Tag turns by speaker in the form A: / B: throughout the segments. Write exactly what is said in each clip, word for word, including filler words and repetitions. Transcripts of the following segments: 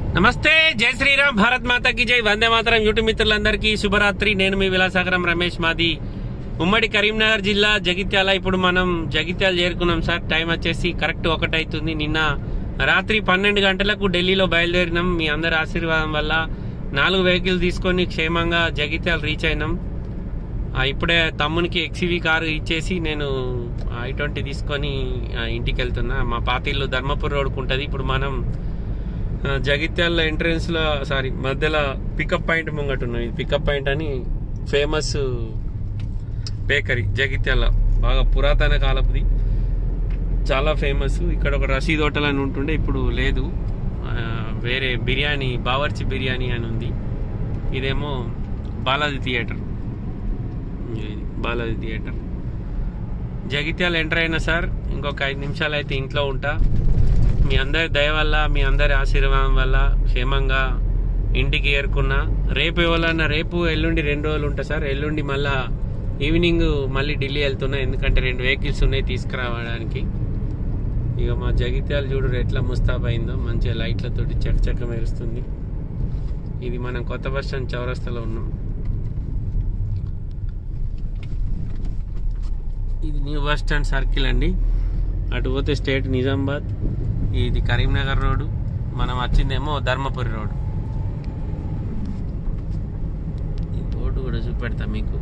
A: నమస్తే, జై శ్రీరామ్, భారత్ మాతాకి జై, వందే మాతరం. యూట్యూబ్ మిత్రులందరికీ శుభరాత్రి. నేను మీ విలాసాగరం రమేష్. మాది ఉమ్మడి కరీంనగర్ జిల్లా, జగిత్యాల. ఇప్పుడు మనం జగిత్యాల చేరుకున్నాం సార్. టైం వచ్చేసి కరెక్ట్ ఒకటి అవుతుంది. నిన్న రాత్రి పన్నెండు గంటలకు ఢిల్లీలో బయలుదేరినాం. మీ అందరి ఆశీర్వాదం వల్ల నాలుగు వెహికల్ తీసుకొని క్షేమంగా జగిత్యాల రీచ్ అయినాం. ఇప్పుడే తమ్మునికి ఎక్స్యూవీ కారు ఇచ్చేసి నేను ఐ ట్వంటీ తీసుకొని ఇంటికి వెళ్తున్నా. మా పాతిల్లు ధర్మపురి రోడ్కు ఉంటుంది. ఇప్పుడు మనం జగిత్యాల ఎంట్రెన్స్ లో సారీ మధ్యలో పికప్ పాయింట్ ముంగట ఉన్నాం. ఇది పికప్ పాయింట్ అని ఫేమస్ బేకరీ జగిత్యాల, బాగా పురాతన కాలపుది, చాలా ఫేమస్. ఇక్కడ ఒక రషీద్ హోటల్ అని ఉంటుండే, ఇప్పుడు లేదు. వేరే బిర్యానీ, బావర్చి బిర్యానీ అని ఉంది. ఇదేమో Balaji theatre. Balaji theatre Jagtial enter అయినా సార్. ఇంకొక ఐదు నిమిషాలు అయితే ఇంట్లో ఉంటా. మీ అందరి దయ వల్ల, మీ అందరి ఆశీర్వాదం వల్ల క్షేమంగా ఇంటికి చేరుకున్నా. రేపు ఎవరన్నా, రేపు ఎల్లుండి రెండు రోజులు ఉంటా సార్. ఎల్లుండి మళ్ళా ఈవినింగ్ మళ్ళీ ఢిల్లీ వెళ్తున్నా, ఎందుకంటే రెండు వెహికల్స్ ఉన్నాయి తీసుకురావడానికి. ఇక మా జగిత్యాల చూడు ఎట్లా ముస్తాబైందో, మంచిగా లైట్లతోటి చకచక మెరుస్తుంది. ఇది మనం కొత్త బస్ స్టాండ్ చౌరస్తాలో ఉన్నాం. ఇది న్యూ బస్ స్టాండ్ సర్కిల్ అండి. అటు పోతే స్టేట్ నిజామాబాద్, ఇది కరీంనగర్ రోడ్డు, మనం వచ్చిందేమో ధర్మపురి రోడ్డు. ఈ బోర్డు కూడా చూపెడతా మీకు.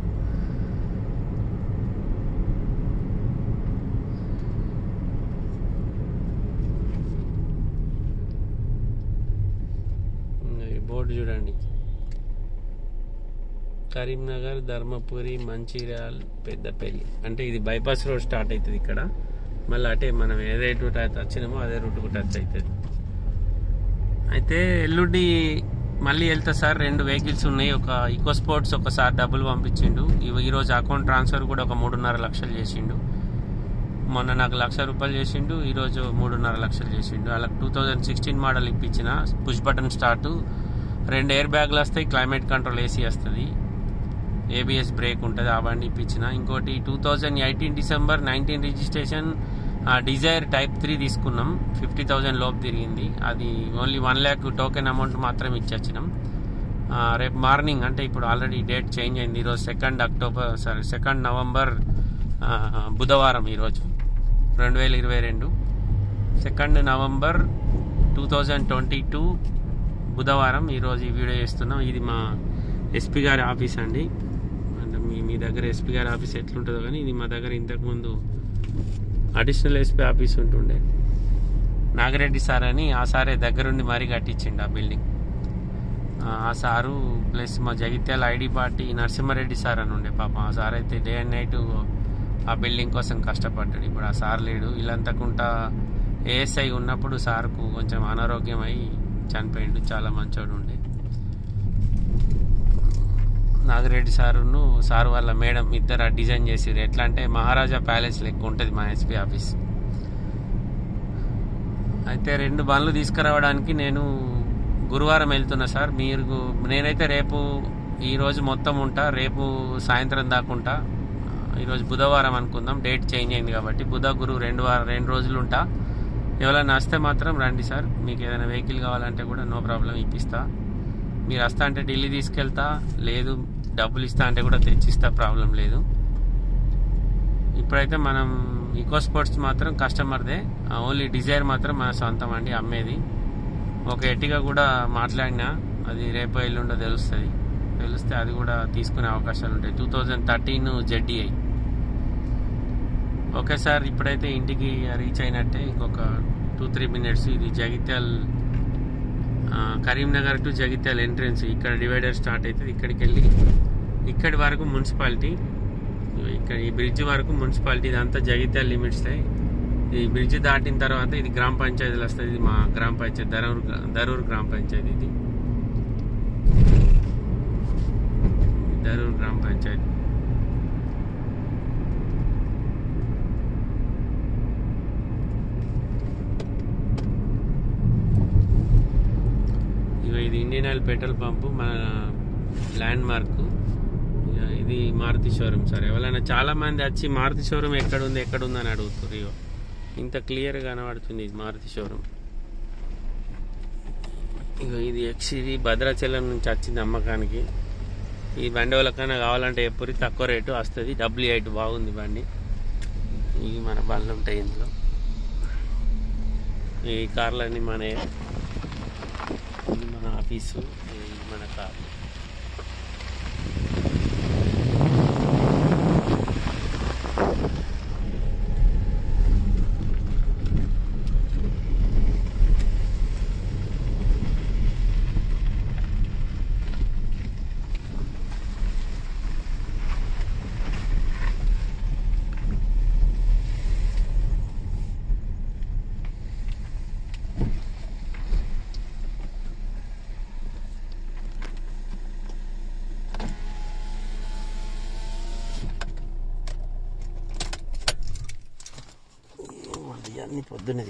A: ఈ బోర్డు చూడండి, కరీంనగర్, ధర్మపురి, మంచిర్యాల్, పెద్దపల్లి. అంటే ఇది బైపాస్ రోడ్ స్టార్ట్ అవుతుంది ఇక్కడ. మళ్ళీ అటే మనం ఏదే రూట్ అయితే వచ్చినామో అదే రూట్కు టచ్ అవుతుంది. అయితే ఎల్లుండి మళ్ళీ వెళ్తా సార్. రెండు వెహికల్స్ ఉన్నాయి. ఒక ఈకో స్పోర్ట్స్ ఒకసారి డబ్బులు పంపించిండు. ఈరోజు అకౌంట్ ట్రాన్స్ఫర్ కూడా ఒక మూడున్నర లక్షలు చేసిండు. మొన్న నాకు లక్ష రూపాయలు చేసిండు, ఈరోజు మూడున్నర లక్షలు చేసిండు. అలా టూ థౌజండ్ సిక్స్టీన్ మోడల్ ఇప్పించిన, పుష్ బటన్ స్టార్ట్, రెండు ఎయిర్ బ్యాగ్లు వస్తాయి, క్లైమేట్ కంట్రోల్ ఏసీ వస్తుంది, ఏబిఎస్ బ్రేక్ ఉంటుంది. ఆ బండి ఇప్పించిన. ఇంకోటి two thousand eighteen December nineteen registration Dzire type three తీసుకున్నాం. ఫిఫ్టీ థౌజండ్ లోపు తిరిగింది. అది only one lakh token amount మాత్రం ఇచ్చొచ్చినాం. రేపు మార్నింగ్, అంటే ఇప్పుడు ఆల్రెడీ డేట్ చేంజ్ అయింది. ఈరోజు second October sorry second November బుధవారం. ఈరోజు రెండు వేల ఇరవై రెండు second November two thousand twenty two బుధవారం. ఈరోజు ఈ వీడియో చేస్తున్నాం. ఇది మా ఎస్పీ గారి ఆఫీస్ అండి. అంటే మీ మీ దగ్గర ఎస్పీ గారి ఆఫీస్ ఎట్లుంటుందో కానీ ఇది మా దగ్గర ఇంతకుముందు అడిషనల్ ఎస్పీ ఆఫీస్ ఉంటుండే. నాగిరెడ్డి సార్ అని, ఆ సారే దగ్గరుండి మరీ కట్టించిండు ఆ బిల్డింగ్. ఆ సారు ప్లస్ మా Jagtial ID party Narasimha Reddy sir అని ఉండే. పాపం ఆ సార్ అయితే డే అండ్ నైట్ ఆ బిల్డింగ్ కోసం కష్టపడ్డాడు. ఇప్పుడు ఆ సార్ లేడు. ఇల్లంతకుంటా ఏఎస్ఐ ఉన్నప్పుడు సార్కు కొంచెం అనారోగ్యం అయి చనిపోయిండు. చాలా మంచోడు ఉండే. నాగిరెడ్డి సారును సార్ వాళ్ళ మేడం ఇద్దరు డిజైన్ చేసిరు. ఎట్లా అంటే మహారాజా ప్యాలెస్ లెక్క ఉంటుంది మా ఎస్పీ ఆఫీస్. అయితే రెండు బండ్లు తీసుకురావడానికి నేను గురువారం వెళ్తున్నా సార్. మీరు నేనైతే రేపు ఈరోజు మొత్తం ఉంటా, రేపు సాయంత్రం దాకా ఉంటా. ఈరోజు బుధవారం అనుకుందాం, డేట్ చేంజ్ అయింది కాబట్టి. బుధ గురు రెండు వారం రెండు రోజులు ఉంటా. ఎవరైనా వస్తే మాత్రం రండి సార్. మీకు ఏదైనా వెహికల్ కావాలంటే కూడా నో ప్రాబ్లం ఇప్పిస్తా. మీరు వస్తా అంటే ఢిల్లీ తీసుకెళ్తా, లేదు డబ్బులు ఇస్తా అంటే కూడా తెచ్చిస్తా, ప్రాబ్లం లేదు. ఇప్పుడైతే మనం ఈకో స్పోర్ట్స్ మాత్రం కస్టమర్దే, ఓన్లీ డిజైర్ మాత్రం మన సొంతం అండి అమ్మేది. ఒక ఎట్టిగా కూడా మాట్లాడినా, అది రేపు ఎల్లుండో తెలుస్తుంది. తెలిస్తే అది కూడా తీసుకునే అవకాశాలు ఉంటాయి. టూ థౌజండ్ థర్టీన్ జెడ్డీఐ. ఓకే సార్, ఇప్పుడైతే ఇంటికి రీచ్ అయినట్టే. ఇంకొక టూ త్రీ మినిట్స్. ఇది జగిత్యాల్, కరీంనగర్ టు జగిత్యాల ఎంట్రెన్స్. ఇక్కడ డివైడర్ స్టార్ట్ అవుతుంది. ఇక్కడికి వెళ్ళి ఇక్కడి వరకు మున్సిపాలిటీ, ఇక్కడ ఈ బ్రిడ్జ్ వరకు మున్సిపాలిటీ. ఇదంతా జగిత్యాల లిమిట్స్. ఈ బ్రిడ్జ్ దాటిన తర్వాత ఇది గ్రామ పంచాయతీలు వస్తుంది. ఇది మా గ్రామ పంచాయతీ, దరూర్ దరూర్ గ్రామ పంచాయతీ. ఇది దరూర్ గ్రామ పంచాయతీ. ఇది ఇండియన్ ఆయిల్ పెట్రోల్ పంపు, మన ల్యాండ్ మార్క్. ఇది మారుతి షోరూమ్ సార్. ఎవరైనా చాలా మంది వచ్చి మారుతి షోరూమ్ ఎక్కడుంది ఎక్కడుంది అని అడుగుతారు. ఇంత క్లియర్ గా కనబడుతుంది ఇది మారుతి షోరూమ్. ఇగో ఇది ఎక్స్ది భద్రాచలం నుంచి వచ్చింది అమ్మకానికి. ఈ బండి వాళ్ళకైనా కావాలంటే ఎప్పుడు తక్కువ రేటు వస్తుంది. డబ్ల్యూ ఎయిట్ బాగుంది బండి. ఇవి మన బండ్లు ఉంటాయి ఇందులో. ఈ కార్లన్నీ మన ఇది మన ఆఫీసు, ఇది మన కార్. అన్ని పొద్దున్నది.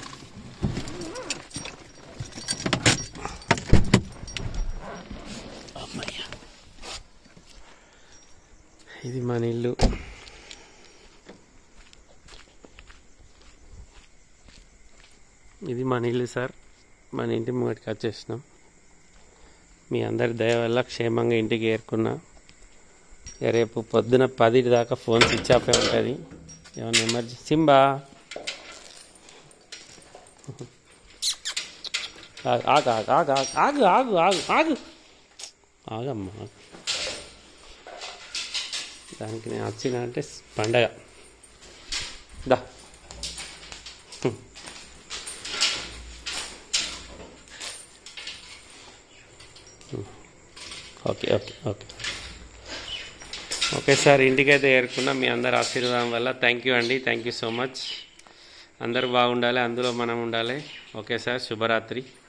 A: అమ్మయ్య, ఇది మన ఇల్లు. ఇది మన ఇల్లు సార్. మన ఇంటి ముంగటికి వచ్చేసినాం. మీ అందరి దయ వల్ల క్షేమంగా ఇంటికి ఏరుకున్నా. రేపు పొద్దున పది దాకా ఫోన్ స్విచ్ ఆఫ్ ఉంటుంది. ఏమన్నా ఎమర్జెన్సీ సింబా ఆగు ఆగు ఆగు ఆగు ఆగు ఆగు ఆగు ఆగు ఆగమ్మా. దానికి నేను వచ్చిన అంటే పండగ. దా okay okay okay okay sir. ఇంటికైతే ఏరుకున్నా. మీ అందరి ఆశీర్వాదం వల్ల థ్యాంక్ యూ అండి. Thank you so much. అందరూ బాగుండాలి, అందులో మనం ఉండాలి. Okay sir, శుభరాత్రి.